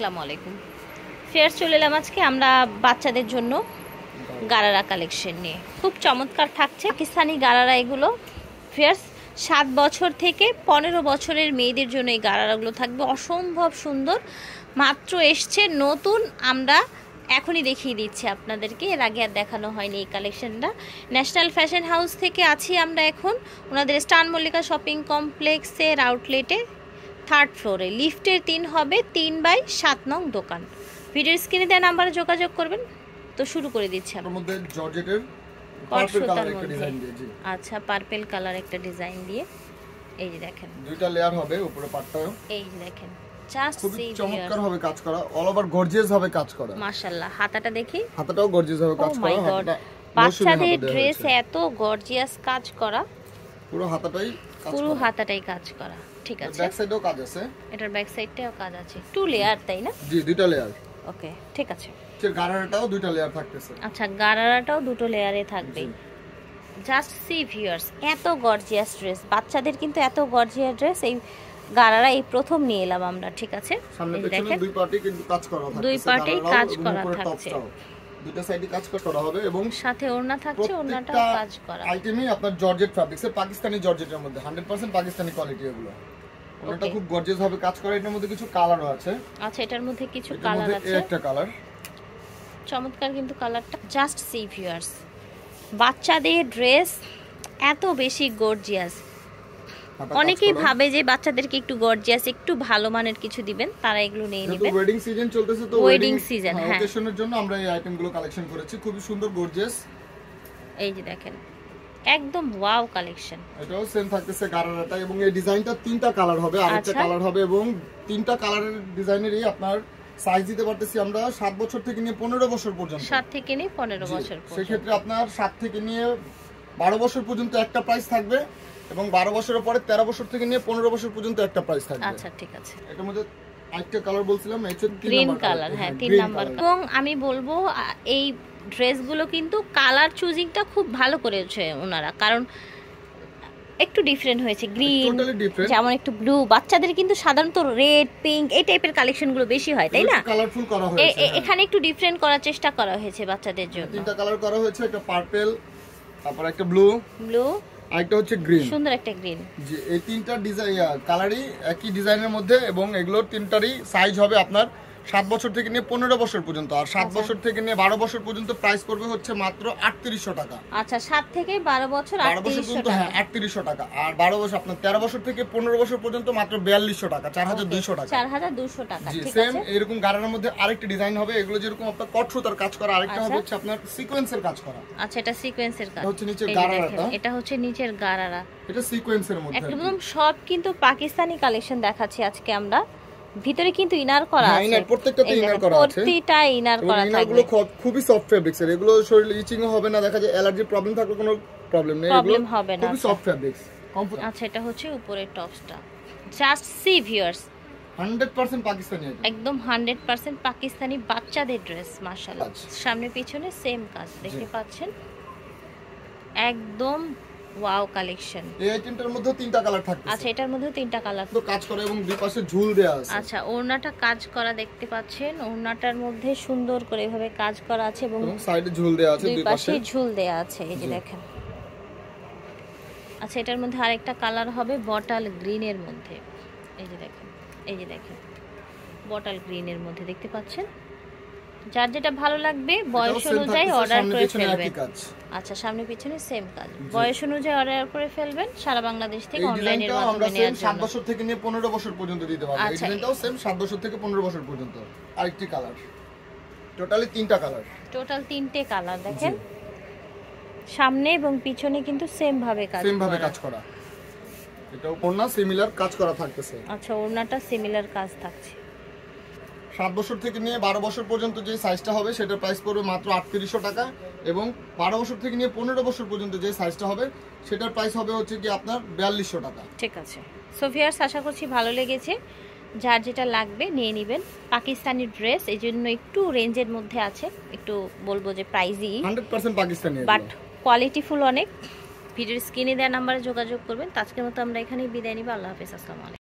আসসালামু আলাইকুম। ফেয়ার চলে এলাম আজকে আমরা বাচ্চাদের জন্য গারারা কালেকশন নিয়ে। খুব চমৎকার থাকছে পাকিস্তানি গারারা। এগুলো ফেয়ার্স 7 বছর থেকে 15 বছরের মেয়েদের জন্য এই গারারাগুলো থাকবে অসম্ভব সুন্দর। মাত্র এসছে নতুন, আমরা এখনই দেখিয়ে দিচ্ছি আপনাদেরকে, এর আগে আর দেখানো হয়নি এই কালেকশনটা। ন্যাশনাল ফ্যাশন হাউস থেকে আছি আমরা এখন, ওনাদের স্টার মল্লিকা শপিং কমপ্লেক্সের আউটলেটে 3rd ফ্লোরে, লিফটের 3 হবে, 3/7 নং দোকান। ভিডিওর স্ক্রিনে দেওয়া নাম্বারে যোগাযোগ করবেন। তো শুরু করে দিচ্ছি আমরা মধ্যে জর্জেটের পার্পল কালার একটা ডিজাইন দিয়ে। জি আচ্ছা, পার্পল কালার একটা ডিজাইন দিয়ে। এই যে দেখেন দুইটা লেয়ার হবে, উপরে পাটটাও এই যে দেখেন, জাস্ট খুব চমৎকার হবে কাজ করা, অল ওভার গর্জিয়াস হবে কাজ করা। মাশাআল্লাহ, হাতাটা দেখি, হাতাটাও গর্জিয়াস হবে কাজ করা। হাতাটা বাচ্চাদের ড্রেস এত গর্জিয়াস কাজ করা, পুরো হাতাটাই কাজ করা। ঠিক আছে, ব্যাক সাইডেও কাজ আছে, এটার ব্যাক সাইডটাও কাজ আছে। 2 লেয়ার তাই না? জি দুইটা লেয়ার। ওকে ঠিক আছে। গারারাটাও দুইটা লেয়ার থাকতেছে। আচ্ছা, গারারাটাও দুটো লেয়ারে থাকবে। জাস্ট সি ভিউয়ার্স, এত গর্জিয়াস ড্রেস, বাচ্চাদের কিন্তু এত গর্জিয়াস ড্রেস এই গারারা এই প্রথম নিয়ে এলাম আমরা। ঠিক আছে, সামনে পেছনে দুই পার্টি কিন্তু কাজ করা থাকছে, দুই পার্টি কাজ করা থাকছে, দুটো সাইডে কাজ করা হবে এবং সাথে ওড়না থাকছে, ওড়নাটাও কাজ করা। আইটেমই আপনার জর্জেট ফ্যাব্রিক্স এর, পাকিস্তানি জর্জেটের মধ্যে 100% পাকিস্তানি কোয়ালিটি এগুলো। ওটা খুব গর্জিয়াস হবে কাজ করা। এটার মধ্যে কিছু কালারও আছে। আচ্ছা, এটার মধ্যে কিছু কালার আছে, একটা কালার চমৎকার কিন্তু কালারটা। জাস্ট সি ভিউয়ার্স, বাচ্চাদের ড্রেস এত বেশি গর্জিয়াস। অনেকেই ভাবে যে বাচ্চাদেরকে একটু গর্জিয়াস, একটু ভালো মানের কিছু দিবেন, তারা এগুলো নিয়ে নেবেন। ওয়েডিং সিজন চলতেছে, তো ওয়েডিং সিজন, হ্যাঁ, অকেশনের জন্য আমরা এই আইটেমগুলো কালেকশন করেছি। খুব সুন্দর গর্জিয়াস। এই যে দেখেন, একদম ওয়াও কালেকশন। এটাও সেম থাকতেছে গারারাটা, এবং এই ডিজাইনটা 3টা কালার হবে, আরেকটা কালার হবে, এবং 3টা কালারের ডিজাইনেরই আপনার সাইজ দিতে পারতেছি আমরা 7 বছর থেকে নিয়ে 15 বছর পর্যন্ত। 7 থেকে নিয়ে 15 বছর পর্যন্ত। সেই ক্ষেত্রে আপনার 7 থেকে নিয়ে 12 বছর পর্যন্ত একটা প্রাইস থাকবে, এবং 12 বছরের পরে 13 বছর থেকে নিয়ে 15 বছর পর্যন্ত একটা প্রাইস থাকবে। আচ্ছা ঠিক আছে। এটার মধ্যে আরেকটা কালার বলছিলাম, এটা গ্রিন কালার, হ্যাঁ 3 নাম্বার। এবং আমি বলবো এই ড্রেসগুলো কিন্তু কালার চুজিংটা খুব ভালো করেছে ওনারা, কারণ একটু ডিফারেন্ট হয়েছে। গ্রিন যেমন, একটু ব্লু, বাচ্চাদের কিন্তু সাধারণত রেড, পিঙ্ক এই টাইপের কালেকশনগুলো বেশি হয়, তাই না? কালারফুল করা হয়েছে, এখানে একটু ডিফারেন্ট করার চেষ্টা করা হয়েছে বাচ্চাদের জন্য। 3টা কালার করা হয়েছে, একটা পার্পল, তারপর একটা ব্লু, আরেকটা হচ্ছে গ্রিন, সুন্দর একটা গ্রিন। জি এই 3টা ডিজাইন কালারই একই ডিজাইনের মধ্যে, এবং এগুলোর 3টারই সাইজ হবে আপনার 7 বছর থেকে নিয়ে 15 বছর পর্যন্ত। আর 7 বছর থেকে নিয়ে 12 বছর পর্যন্ত প্রাইস পড়বে হচ্ছে মাত্র 3800 টাকা। আচ্ছা, 7 থেকে 12 বছর 3800 টাকা। হ্যাঁ 3800 টাকা। আর 12 বছর আপনার 13 বছর থেকে 15 বছর পর্যন্ত মাত্র 4200 টাকা, 4200 টাকা। 4200 টাকা, ঠিক আছে। সেম এরকম গারার মধ্যে আরেকটা ডিজাইন হবে, এগুলো যেরকম আপনার কটসুতার কাজ করা, আরেকটা হবে হচ্ছে আপনার সিকোয়েন্সের কাজ করা। আচ্ছা, এটা সিকোয়েন্সের কাজ, হচ্ছে নিচের গারারাটা, এটা হচ্ছে নিচের গারারা, এটা সিকোয়েন্সের মধ্যে একদম সব কিন্তু পাকিস্তানি কালেকশন দেখাচ্ছি আজকে আমরা। ভিতরে কিন্তু ইনার করা আছে, ইনার প্রত্যেকটাতে ইনার করা আছে, প্রতিটা ইনার করা থাকবে। এগুলো খুবই সফট ফেব্রিক্স এর, এগুলো শরীরে ইচিং হবে না, দেখা যায় অ্যালার্জি প্রবলেম থাকলে কোনো প্রবলেম নেই, এগুলো হবে না, খুবই সফট ফেব্রিক্স। আচ্ছা, এটা হচ্ছে উপরের টপসটা। Just see viewers, 100% Pakistani item, একদম 100% পাকিস্তানি বাচ্চাদের ড্রেস। মাশাআল্লাহ, সামনে পিছনে সেম কাজ দেখতে পাচ্ছেন, একদম ওয়াও কালেকশন। এই আইটেমটার মধ্যে 3টা কালার থাকবে। আচ্ছা, এটার মধ্যে 3টা কালার তো কাজ করা, এবং দুই পাশে ঝুল দেয়া আছে। আচ্ছা, ওড়নাটা কাজ করা দেখতে পাচ্ছেন, ওড়নাটার মধ্যে সুন্দর করে এভাবে কাজ করা আছে, এবং সাইডে ঝুল দেয়া আছে, দুই পাশে ঝুল দেয়া আছে, এই যে দেখেন। আচ্ছা, এটার মধ্যে আরেকটা কালার হবে বটল গ্রিনের মধ্যে, এই যে দেখেন, এই যে দেখেন বটল গ্রিনের মধ্যে দেখতে পাচ্ছেন। যার যেটা ভালো লাগবে বয়স অনুযায়ী অর্ডার করে ফেলবেন। আচ্ছা, সামনে পিছনে সেম কাজ, বয়স অনুযায়ী অর্ডার করে ফেলবেন। সারা বাংলাদেশ থেকে অনলাইনের মাধ্যমে নেওয়ার জন্য 7 বছর থেকে নিয়ে 15 বছর পর্যন্ত দিতে পারবেন। এই ডিজাইনটাও সেম 7 বছর থেকে 15 বছর পর্যন্ত। আরেকটি কালার, টোটালি 3টা কালার, টোটাল 3টে কালার দেখেন। সামনে এবং পিছনে কিন্তু সেম ভাবে কাজ করা। এটাও ওড়না সিমিলার কাজ করা থাকতেছে। আচ্ছা, ওড়নাটা সিমিলার কাজ থাকছে। 7 বছর থেকে নিয়ে 12 বছর পর্যন্ত যে সাইজটা হবে সেটার প্রাইস পড়বে মাত্র 3800 টাকা, এবং 12 বছর থেকে নিয়ে 15 বছর পর্যন্ত যে সাইজটা হবে সেটার প্রাইস হবে হচ্ছে কি আপনার 4200 টাকা। ঠিক আছে, সো ভিউয়ার্স, আশা করছি ভালো লেগেছে। যার যেটা লাগবে নিয়ে নেবেন। পাকিস্তানি ড্রেস এই জন্য একটু রেঞ্জের মধ্যে আছে, একটু বলবো যে প্রাইসই 100% পাকিস্তানি, বাট কোয়ালিটিফুল অনেক। ভিডিওর স্ক্রিনে দেওয়া নাম্বারে যোগাযোগ করবেন। আজকের মতো আমরা এখানেই বিদায় নিব। আল্লাহ হাফেজ, আসসালামু আলাইকুম।